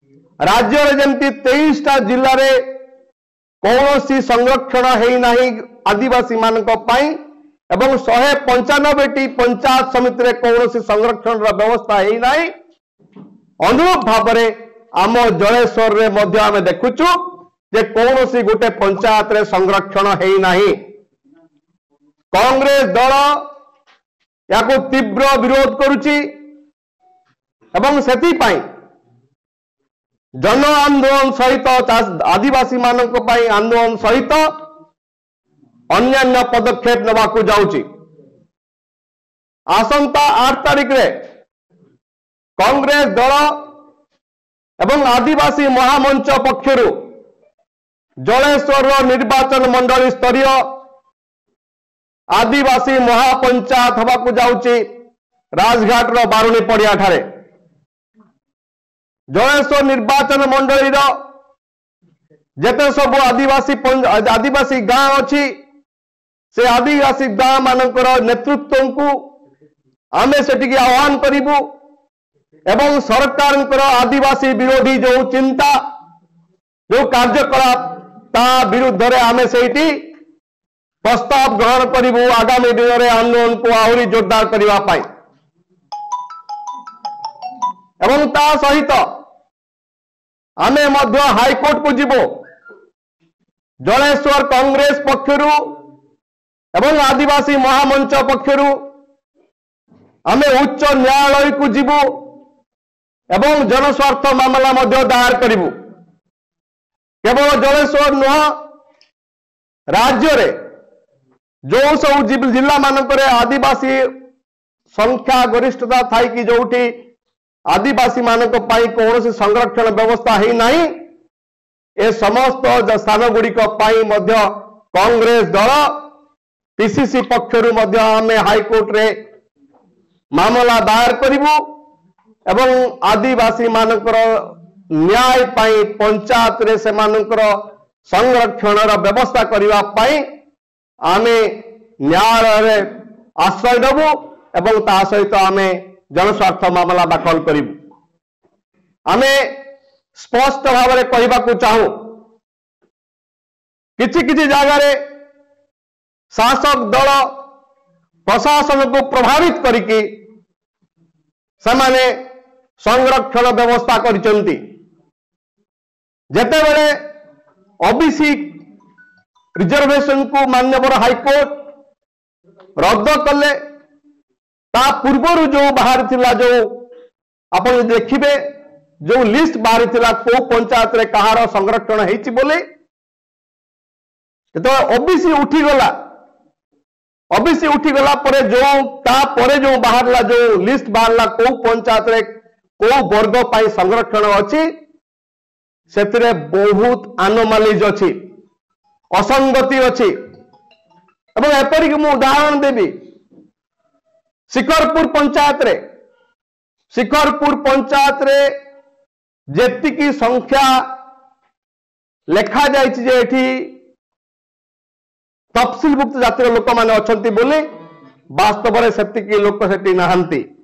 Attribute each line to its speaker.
Speaker 1: राज्य रे जमती 23टा जिल्ला रे कौन संरक्षण है नहीं आदिवासी मानक पाई एवं 195टी पंचायत समिति रे कौन संरक्षण व्यवस्था है नहीं। अनुरूप भाव में आम जलेश्वर रे मध्य आमे देखुचु जे कौन सी गोटे पंचायत रे संरक्षण है नहीं। कांग्रेस दल या तीव्र विरोध करुची एवं सेतिपाई जन आंदोलन सहित आदिवासी मानक पाई आंदोलन सहित अन्यान्य पदक्षेप नवाकू जाउची। आसंता 8 तारिख रे कांग्रेस दल एवं आदिवासी महामंच पक्षर जलेश्वर निर्वाचन मंडली स्तरीय आदिवासी महापंचायत हवाकू जाउची राजघाट रो बारुणी पड़िया ठारे। जलेश्वर निर्वाचन मंडली जेते सब आदिवासी गाँ अच्छी से आदिवासी गाँ मानकर नेतृत्व को आमे सेटिकी आह्वान करिबु एवं सरकार आदिवासी विरोधी जो चिंता जो कार्यकलाप ता विरुद्ध रे आमे सेठी प्रस्ताव ग्रहण करिबु आगामी दिन में आंदोलन को आहरी जोरदार करिबा पाई एवं ता सहित आमे मध्य हाईकोर्ट को जीवो। जलेश्वर कांग्रेस पक्षरु एवं आदिवासी महामंच पक्षरु आमे उच्च न्यायालय को जीवो एवं जनस्वार्थ मामला मध्य दायर करिबु। केवल जलेश्वर नुह राज्य रे जो सब जिला मानक आदिवासी संख्या गरिष्ठता थाई कि जोठी आदिवासी मानक पाई कौन संरक्षण व्यवस्था है नहीं ए समस्त स्थान गुड़िक पाई मध्य कांग्रेस दल पीसीसी पक्षरु मध्य आमे हाईकोर्ट रे मामला दायर करिबु एवं आदिवासी मानकर न्याय पाई पंचायत रे से मानकर संरक्षण व्यवस्था करिवा पाई आमे न्यायालय रे आश्रय देबु एवं ता सहित आमे जनस्वार्थ मामला दाखल करिबु। आमे स्पष्ट भाव में कहवाकू चाहू किछि किछि जगह रे शासक दल प्रशासन को प्रभावित करिकी समाने संरक्षण व्यवस्था करिसेंती। जेते बेले ओबीसी रिजर्वेशन को माननीय हाईकोर्ट रद्द कले ता पूर्वर जो बाहर थिला जो अपन देखिबे जो लिस्ट बाहर थिला को पंचायत रे कहार संरक्षण हेछि बोले तो ओबीसी उठी गला परे जो ता परे जो बाहरला जो लिस्ट बाहरला को पंचायत रे को वर्ग पाई संरक्षण अछि सेतिरे बहुत एनोमालीज अछि असंगति अछि एवं एपरिक मु उदाहरण देबी। शिखरपुर पंचायत रे जेतिकी संख्या लेखा जाइछि जे एठी तफसिलभुक्त जातिर लोक माने अछंती बोले वास्तव में सेतिकी लोक सेति नहांती।